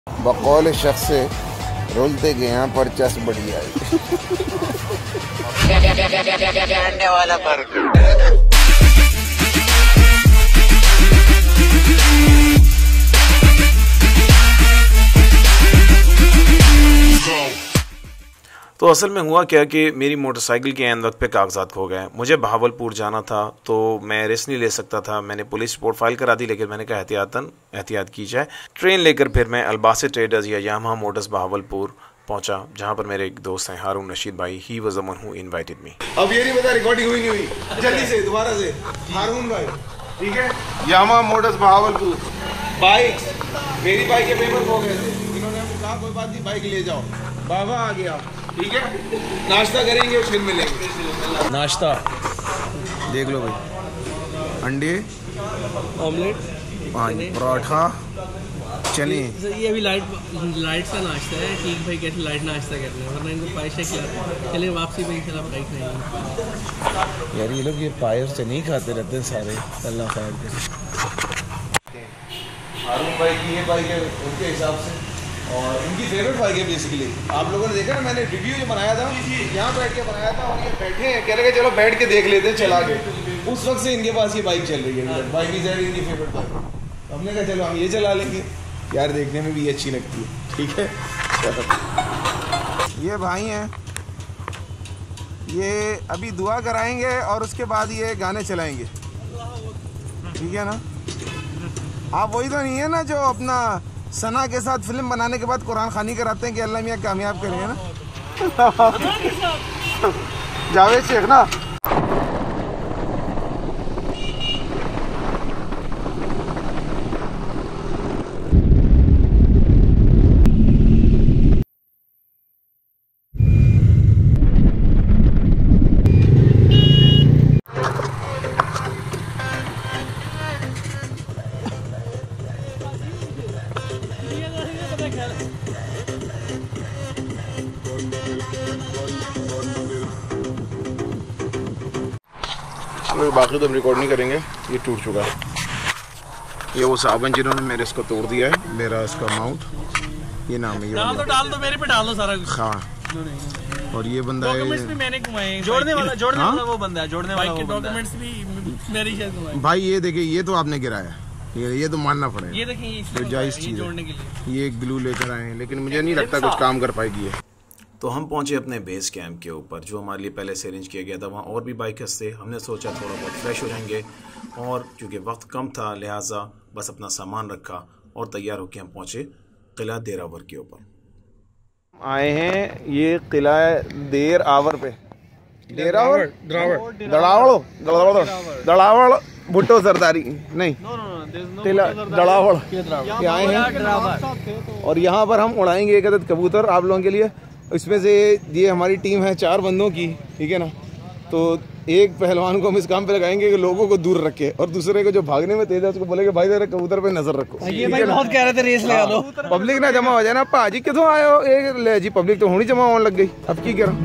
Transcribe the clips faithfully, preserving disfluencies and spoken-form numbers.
बकौल शख्स से रोलते गए यहाँ पर चस बढ़िया है वाला पर। तो असल में हुआ क्या कि मेरी मोटरसाइकिल के एन वक्त पे कागजात खो गए। मुझे बहावलपुर जाना था तो मैं रिस्क नहीं ले सकता था। मैंने पुलिस रिपोर्ट फाइल करा दी, लेकिन मैंने कहा एहतियातन एहतियात की जाए। ट्रेन लेकर फिर मैं अलबासे ट्रेडर्स या यामाहा मोटर्स बहावलपुर पहुंचा, जहां पर मेरे एक दोस्त हैं हारून रशीद भाई। He was the one who invited me. अब ये नहीं पता रिकॉर्डिंग हुई नहीं हुई, जल्दी से दोबारा से। हारून भाई ठीक है, यामाहा मोटर्स बहावलपुर। बाइक मेरी बाइक के पेपर खो गए थे, इन्होंने हमको कहा कोई बात नहीं बाइक ले जाओ। बाबा आ गया, ठीक है, नाश्ता करेंगे और फिर मिलेंगे। नाश्ता देख लो भाई, अंडे ऑमलेट, पराठा, चने। ये अभी लाइट लाइट का नाश्ता है। ठीक भाई कैसे लाइट नाश्ता करना है, वरना इनको पायश खिला। चले वापसी में इंशाल्लाह फ्राई खाएंगे। यार ये लोग ये पायर से नहीं खाते रहते हैं सारे। अल्लाह खैर करे। हारून भाई की ये बाइक है उनके हिसाब से, और इनकी फेवरेट बाइक है बेसिकली। आप लोगों ने देखा ना, मैंने रिव्यू जो बनाया था यहाँ बैठ के बनाया था, और ये बैठे हैं कह रहे चलो बैठ के देख लेते हैं चला के। उस वक्त से इनके पास ये बाइक चल रही है, बाइक इज इनकी फेवरेट बाइक। हमने कहा चलो हम ये चला लेंगे, यार देखने में भी अच्छी लगती है। ठीक है, ये भाई हैं, ये अभी दुआ कराएंगे और उसके बाद ये गाने चलाएंगे, ठीक है ना। आप वही तो नहीं है ना जो अपना सना के साथ फिल्म बनाने के बाद कुरान खानी कराते हैं कि अल्लाह मियाँ कामयाब करेंगे ना। जावेद शेख ना। बाकी तो हम रिकॉर्ड नहीं करेंगे, ये टूट चुका है। ये वो साबन जिन्होंने मेरे इसको तोड़ दिया है, मेरा इसका माउंट, ये नाम है। ये डाल दो डाल दो मेरे पे डाल दो सारा कुछ। हाँ, और ये बंदा है, भी मैंने घुमाए। जोड़ने वाला जोड़ने वाला वो बंदा है, जोड़ने वाला वो डॉक्यूमेंट्स भी मेरी शायद घुमाए। भाई ये देखिए, ये तो आपने गिराया, ये ये तो मानना पड़ेगा। ये देखिए तो जायज़ चीज़ जोड़ने के लिए ये ग्लू लेकर आए हैं, लेकिन मुझे नहीं लगता कुछ काम कर पाएगी ये। तो हम पहुंचे अपने बेस कैंप के ऊपर, जो हमारे लिए पहले से अरेंज किया गया था। वहाँ और भी बाइकर्स थे। हमने सोचा थोड़ा बहुत फ्रेश हो जाएंगे, और क्योंकि वक्त कम था लिहाजा बस अपना सामान रखा और तैयार होकर हम पहुंचे किला देरावर के ऊपर। आए हैं ये किला देर आवर पे, देरावर दड़ावड़ दड़ावड़ भुट्टो सरदारी नहीं, किला दड़ावड़ ये आए हैं, और यहाँ पर हम उड़ाएंगे एक अदद कबूतर आप लोगों के लिए। इसमें से ये हमारी टीम है चार बंदों की, ठीक है ना। तो एक पहलवान को हम इस काम पे लगाएंगे कि लोगों को दूर रखे, और दूसरे को जो भागने में तेज है उसको बोलेंगे भाई जरा कबूतर पे नजर रखो। ये भाई बहुत कह रहे थे रेस लगा दो, पब्लिक ना जमा हो जाए ना। भाजी कितों आए हो? एक ले जी पब्लिक तो होनी जमा होने लग गई, अब की करा।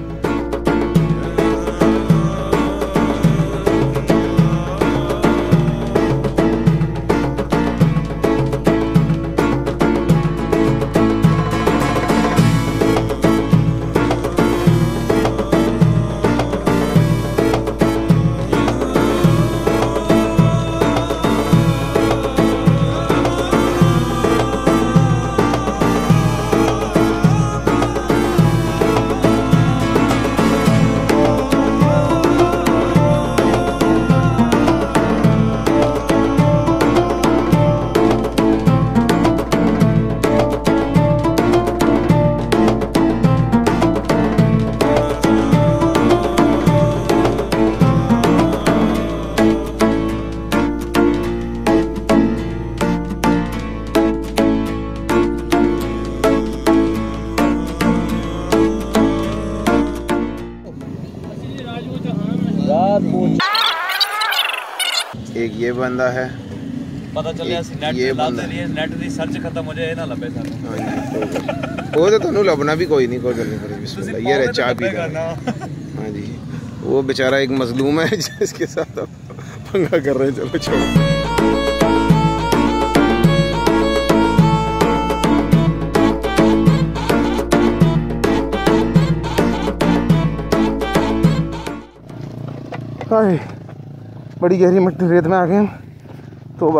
एक ये बंदा है, पता चलिया नेट ये लाते नहीं है, नेट दी सर्च खत्म हो जाए ना लबे सर। वो तो तुहानू लभना भी कोई नहीं, कोई गल नहीं करेगी। बिस्मिल्लाह, ये रहे चाय पी कर। हाँ जी, वो बेचारा एक मजलूम है जिसके साथ आप पंगा कर रहे हैं। चलो छोड़ो। हाय बड़ी गहरी मिट्टी रेत में आ गए हम। तोबा,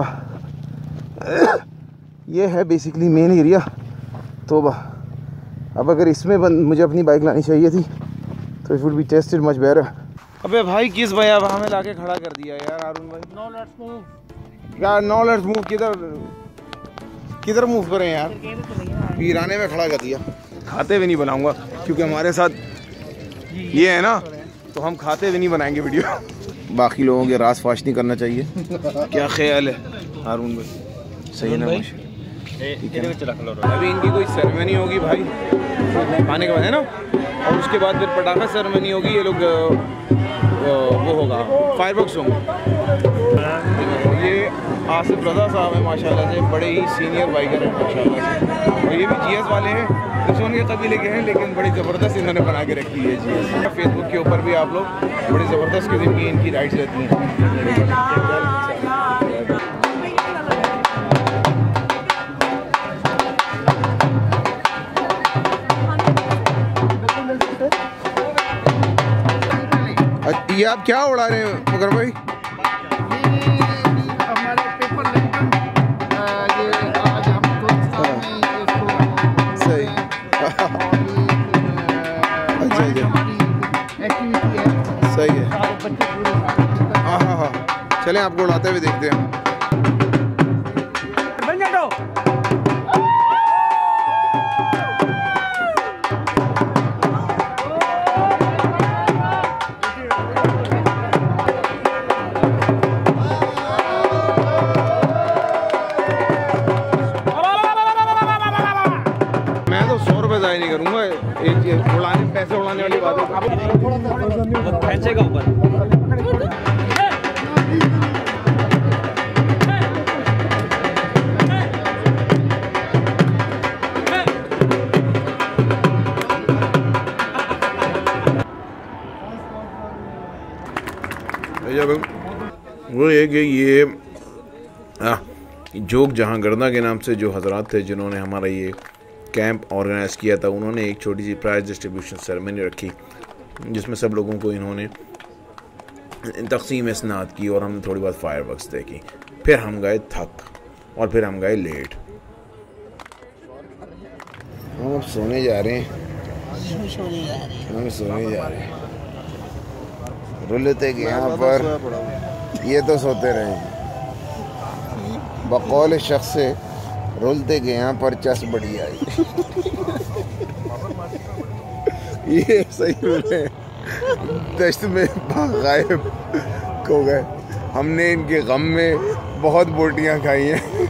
ये है बेसिकली मेन एरिया। तोबा, अब अगर इसमें मुझे अपनी बाइक लानी चाहिए थी तो it would be tested much better. अबे भाई किस भैया हमें लाके खड़ा कर दिया यार अरुण भाई। नो लेट्स मूव यार, नो लेट्स मूव। किधर किधर मूव करें यार, वीराने में खड़ा कर दिया। खाते हुए नहीं बनाऊंगा क्योंकि हमारे साथ ये है ना, तो हम खाते हुए नहीं बनाएंगे वीडियो। बाकी लोगों के रास फाश नहीं करना चाहिए। क्या ख्याल है हारून भाई? सही ना भाई? अभी इनकी कोई सेरेमनी होगी भाई खाने के बाद है ना, और उसके बाद फिर पटाखा सेरेमनी होगी। ये लोग वो होगा फायरवर्क्स होंगे। ये आसिफ रजा साहब हैं माशाल्लाह से, बड़े ही सीनियर बाइकर हैं माशाल्लाह से। और ये भी जीएस वाले हैं, दुश्मन के कबीले के हैं, लेकिन बड़ी ज़बरदस्त इन्होंने बना के रखी है जीएस। फेसबुक के ऊपर भी आप लोग बड़ी ज़बरदस्त किस्म की इनकी राइड्स रहती हैं। ये आप क्या उड़ा रहे हैं मगर भाई? हमारे पेपर लैंटर्न, ये आज हम पाकिस्तान में इसको सही अच्छा जी, हमारी एक्टिविटी है। सही है। सारे बच्चे पूरे हाँ हाँ हाँ, चलें आपको उड़ाते हुए देखते हैं। नहीं करूंगा, एक उड़ाने पैसे उड़ाने वाली बात है। पैसे का ऊपर वो है कि ये जोग जहाँ गर्दा के नाम से जो हजरात थे जिन्होंने हमारा ये कैंप ऑर्गेनाइज़ किया था, उन्होंने एक छोटी सी प्राइज़ डिस्ट्रीब्यूशन सेरेमनी रखी जिसमें सब लोगों को इन्होंने तकसीम स्नात की और हमने थोड़ी बहुत फायरवर्क्स देखी। फिर हम गए थक और फिर हम गए लेट। हम अब सोने जा रहे हैं, हम सोने जा रहे हैं। रुलते के यहाँ पर ये तो सोते रहे, बकौल शख्स से रुलते के यहाँ पर चस बड़ी आई। ये सही में दश्त में गायब हो गए। हमने इनके गम में बहुत बोटियां खाई हैं।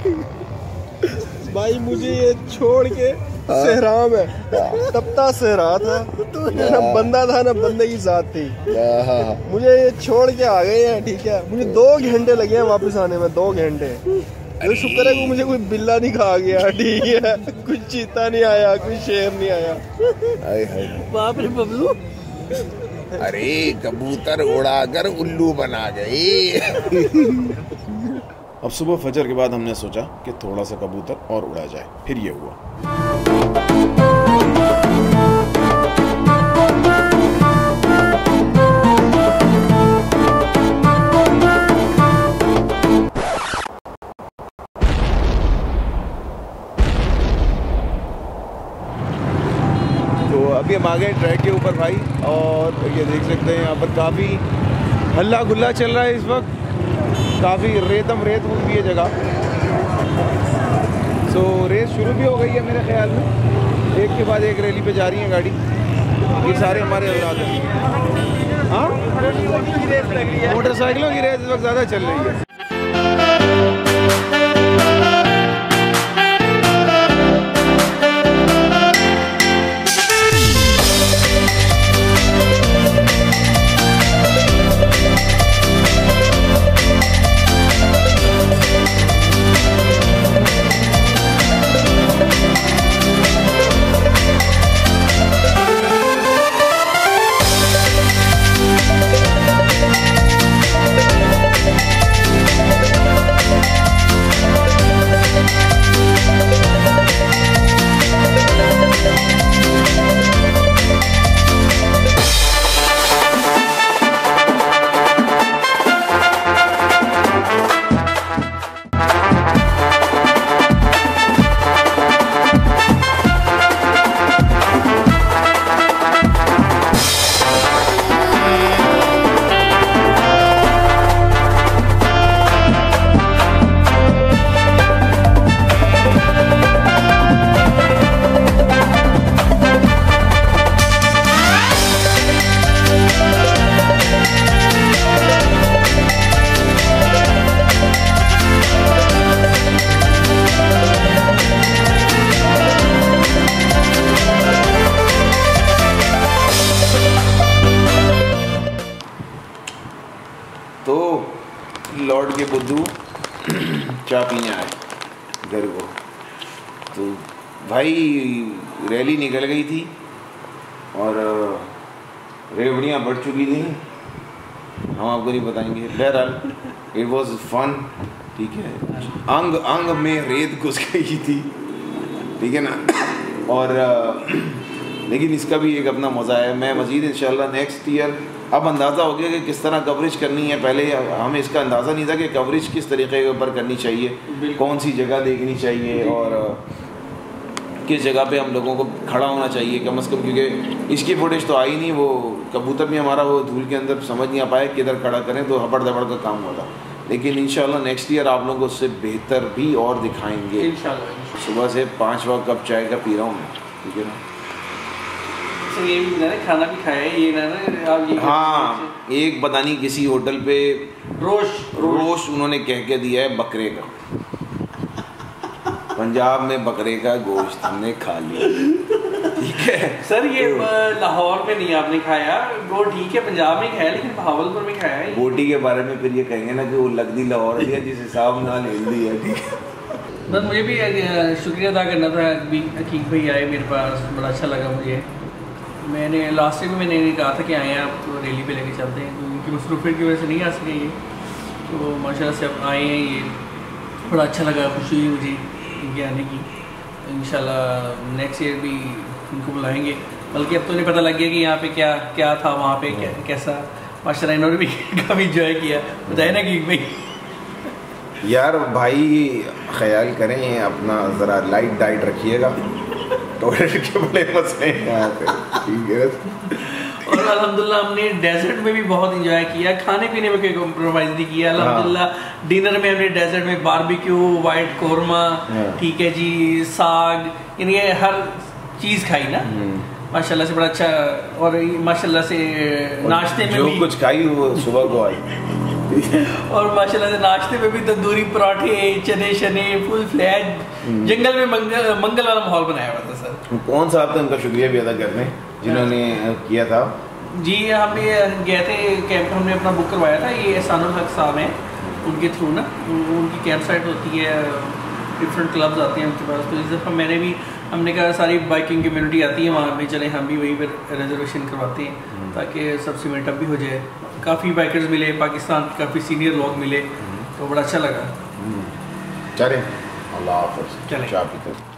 भाई मुझे ये छोड़ के सहरा में तपता सहरा था, ना बंदा था ना बंदे की साथ थी। मुझे ये छोड़ के आ गए हैं, ठीक है। मुझे दो घंटे लगे हैं वापस आने में, दो घंटे। तो शुक्र है कि मुझे कोई बिल्ला नहीं खा गया, ठीक है। कुछ चीता नहीं आया, कोई शेर नहीं आया। बाप रे बबलू, अरे कबूतर उड़ाकर उल्लू बना गए। अब सुबह फजर के बाद हमने सोचा कि थोड़ा सा कबूतर और उड़ा जाए, फिर ये हुआ। अभी हम आ गए ट्रैक के ऊपर भाई, और ये देख सकते हैं यहाँ पर काफ़ी हल्ला गुल्ला चल रहा है इस वक्त। काफ़ी रेतम रेत हुई है जगह। सो रेस शुरू भी हो गई है मेरे ख्याल में, एक के बाद एक रैली पे जा रही है गाड़ी। ये सारे हमारे औलाद हैं। हाँ, मोटरसाइकिलों की रेस इस वक्त ज़्यादा चल रही है। खुद्दू चाय पीने आए घर को। तो भाई रैली निकल गई थी और रेवड़ियाँ बढ़ चुकी थी, हम आपको नहीं बताएंगे। बहरहाल इट वॉज फन, ठीक है। अंग अंग में रेत घुस गई थी, ठीक है ना। और लेकिन इसका भी एक अपना मज़ा है। मैं मज़ीद इंशाल्लाह नेक्स्ट ईयर, अब अंदाज़ा हो गया कि किस तरह कवरेज करनी है। पहले हमें इसका अंदाज़ा नहीं था कि कवरेज किस तरीके के ऊपर करनी चाहिए, कौन सी जगह देखनी चाहिए और किस जगह पे हम लोगों को खड़ा होना चाहिए कम अज़ कम, क्योंकि इसकी फुटेज तो आई नहीं। वो कबूतर भी हमारा वो धूल के अंदर समझ नहीं आ पाया किधर खड़ा करें, तो हबड़ दबड़ का काम हुआ था। लेकिन इंशाल्लाह नेक्स्ट ईयर आप लोगों को उससे बेहतर भी और दिखाएंगे इंशाल्लाह। सुबह से पाँचवा कप चाय का पी रहा हूँ मैं, ठीक है ना। ये भी ना खाना भी खाया है, ये ना ना आप ये हाँ, एक पता नहीं किसी होटल पे रोश रोश उन्होंने कह के दिया है बकरे का। पंजाब में बकरे का गोश्त हमने खा लिया, ठीक है सर। ये लाहौर में नहीं आपने खाया, वो ठीक है पंजाब में खाया, लेकिन भावलपुर में खाया है। बोटी के बारे में फिर ये कहेंगे ना कि वो लगदी लाहौर है जिस हिसाब ना हिंदी है, ठीक है। बस मुझे भी शुक्रिया अदा करना था, अभी हकीक भाई आए मेरे पास, बड़ा अच्छा लगा मुझे। मैंने लास्ट टाइम में मैंने कहा था कि आए आप तो रैली पे लेके चलते हैं, तो उनकी मसरूफियत की वजह से नहीं आ सके ये, तो माशाल्लाह से अब आए हैं। ये बड़ा अच्छा लगा, खुशी हुई मुझे इनके आने की। इंशाल्लाह नेक्स्ट ईयर भी इनको बुलाएंगे, बल्कि अब तो नहीं पता लग गया कि यहाँ पे क्या क्या था, वहाँ पे क्या कैसा। माशाल्लाह इन्होंने भी काफ़ी इंजॉय किया, बताए ना कि भाई यार भाई ख्याल करें अपना, ज़रा लाइट डाइट रखिएगा, टॉयलेट के बड़े मसले हैं यहाँ पे, ठीक है। और अल्हम्दुलिल्लाह हमने डेजर्ट में भी बहुत इंजॉय किया, खाने पीने में कोई कॉम्प्रोमाइज़ नहीं किया अल्हम्दुलिल्लाह। डिनर में हमने डेजर्ट में बारबेक्यू, वाइट कोरमा, ठीक है जी, साग, यानी हर चीज़ खाई ना माशाल्लाह से, बड़ा अच्छा। और माशाल्लाह से नाश्ते में जो भी कुछ खाई वो सुबह को आई और माशाल्लाह से नाश्ते में भी तंदूरी पराठे, चने शने, फुल फ्लैट, जंगल में मंगल मंगल वाला माहौल बनाया हुआ था सर। कौन सा आपने उनका शुक्रिया भी अदा करने जिन्होंने किया था जी। हम गए थे कैंप, हमने अपना बुक करवाया था, ये एहसानुल हक साहब हैं उनके थ्रू ना, उनकी कैंप साइट होती है, डिफरेंट क्लब्स आते हैं उनके पास। तो इस दफ़ा मैंने भी, हमने कहा सारी बाइकिंग कम्युनिटी आती है वहाँ पे, चले हम भी वहीं पर रिजर्वेशन करवाते हैं ताकि सबसे मीटअप भी हो जाए। काफ़ी बाइकर्स मिले, पाकिस्तान के काफ़ी सीनियर लोग मिले, तो बड़ा अच्छा लगा। चले अल्लाह हाफ़िज़, चलें। चाय पीते हैं।